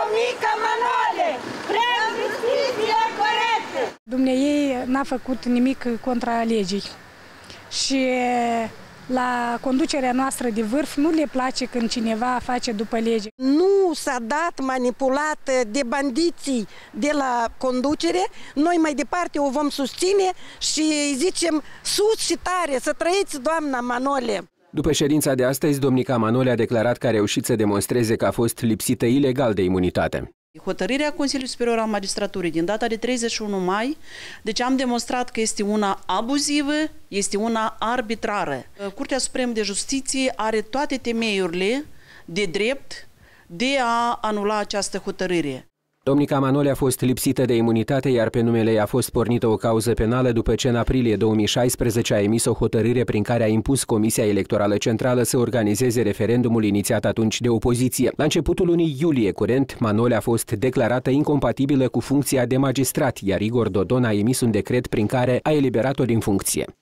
Domnica Manole! Vrem justiție corectă! Dumnezeu n-a făcut nimic contra legii și la conducerea noastră de vârf nu le place când cineva face după lege. Nu s-a dat manipulat de bandiții de la conducere, noi mai departe o vom susține și zicem sus și tare, să trăiți doamna Manole! După ședința de astăzi, domnica Manole a declarat că a reușit să demonstreze că a fost lipsită ilegal de imunitate. Hotărârea Consiliului Superior al Magistraturii din data de 31 mai, deci am demonstrat că este una abuzivă, este una arbitrară. Curtea Supremă de Justiție are toate temeiurile de drept de a anula această hotărâre. Domnica Manole a fost lipsită de imunitate, iar pe numele ei a fost pornită o cauză penală după ce în aprilie 2016 a emis o hotărâre prin care a impus Comisia Electorală Centrală să organizeze referendumul inițiat atunci de opoziție. La începutul lunii iulie curent, Manole a fost declarată incompatibilă cu funcția de magistrat, iar Igor Dodon a emis un decret prin care a eliberat-o din funcție.